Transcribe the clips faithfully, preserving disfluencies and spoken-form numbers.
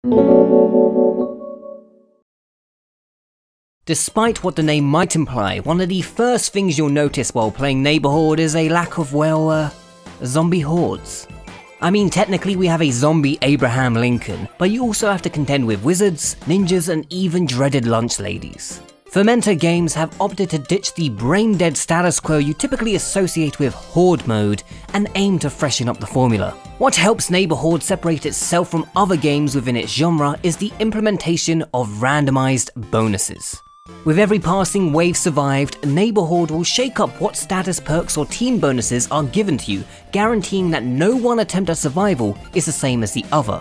Despite what the name might imply, one of the first things you'll notice while playing Neighborhorde is a lack of, well, uh, zombie hordes. I mean, technically we have a zombie Abraham Lincoln, but you also have to contend with wizards, ninjas, and even dreaded lunch ladies. Fermenter Games have opted to ditch the brain-dead status quo you typically associate with Horde mode and aim to freshen up the formula. What helps Neighborhorde separate itself from other games within its genre is the implementation of randomized bonuses. With every passing wave survived, Neighborhorde will shake up what status perks or team bonuses are given to you, guaranteeing that no one attempt at survival is the same as the other.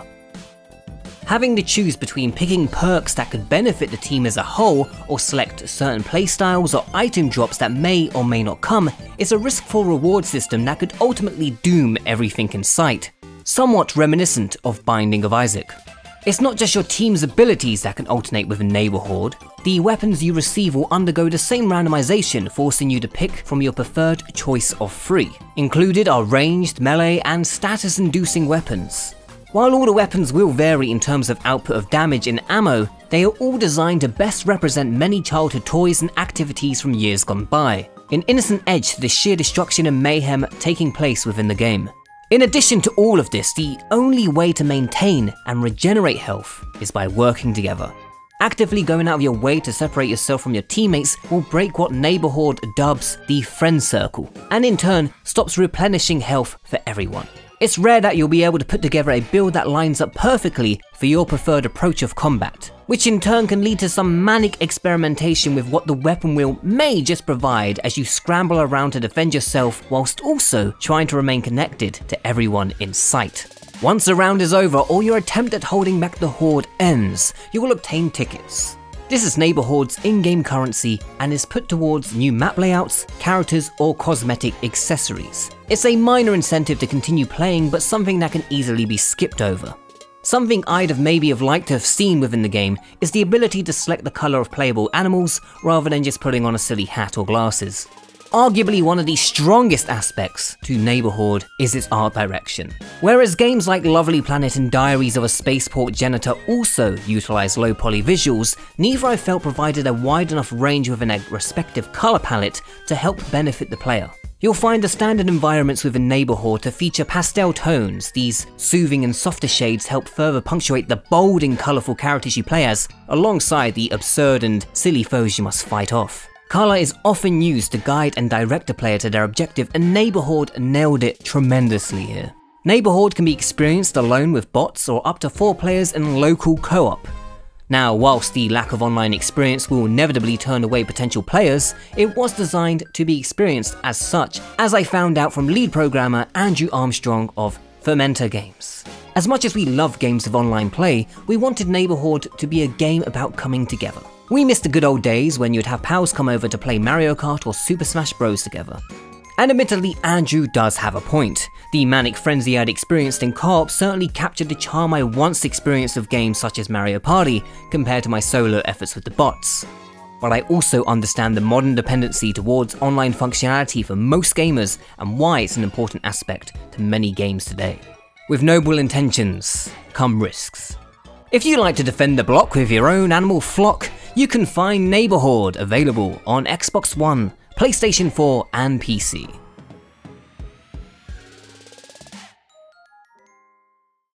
Having to choose between picking perks that could benefit the team as a whole, or select certain playstyles or item drops that may or may not come, is a risk-full reward system that could ultimately doom everything in sight, somewhat reminiscent of Binding of Isaac. It's not just your team's abilities that can alternate within Neighborhorde. The weapons you receive will undergo the same randomization, forcing you to pick from your preferred choice of three. Included are ranged, melee, and status-inducing weapons. While all the weapons will vary in terms of output of damage and ammo, they are all designed to best represent many childhood toys and activities from years gone by, an innocent edge to the sheer destruction and mayhem taking place within the game. In addition to all of this, the only way to maintain and regenerate health is by working together. Actively going out of your way to separate yourself from your teammates will break what Neighborhorde dubs the friend circle, and in turn stops replenishing health for everyone. It's rare that you'll be able to put together a build that lines up perfectly for your preferred approach of combat, which in turn can lead to some manic experimentation with what the weapon wheel may just provide as you scramble around to defend yourself whilst also trying to remain connected to everyone in sight. Once the round is over or your attempt at holding back the Horde ends, you will obtain tickets. This is Neighborhorde's in-game currency and is put towards new map layouts, characters, or cosmetic accessories. It's a minor incentive to continue playing, but something that can easily be skipped over. Something I'd have maybe have liked to have seen within the game is the ability to select the colour of playable animals rather than just putting on a silly hat or glasses. Arguably one of the strongest aspects to Neighborhorde is its art direction. Whereas games like Lovely Planet and Diaries of a Spaceport Janitor also utilise low poly visuals, neither I felt provided a wide enough range within a respective colour palette to help benefit the player. You'll find the standard environments within Neighborhorde to feature pastel tones. These soothing and softer shades help further punctuate the bold and colourful characters you play as, alongside the absurd and silly foes you must fight off. Colour is often used to guide and direct the player to their objective, and Neighborhorde nailed it tremendously here. Neighborhorde can be experienced alone with bots or up to four players in local co-op. Now, whilst the lack of online experience will inevitably turn away potential players, it was designed to be experienced as such, as I found out from lead programmer Andrew Armstrong of Fermenter Games. As much as we love games of online play, we wanted Neighborhorde to be a game about coming together. We missed the good old days when you'd have pals come over to play Mario Kart or Super Smash Bros together. And admittedly, Andrew does have a point. The manic frenzy I'd experienced in co-op certainly captured the charm I once experienced of games such as Mario Party compared to my solo efforts with the bots. But I also understand the modern dependency towards online functionality for most gamers and why it's an important aspect to many games today. With noble intentions come risks. If you like to defend the block with your own animal flock, you can find Neighborhorde available on Xbox One, PlayStation four and P C.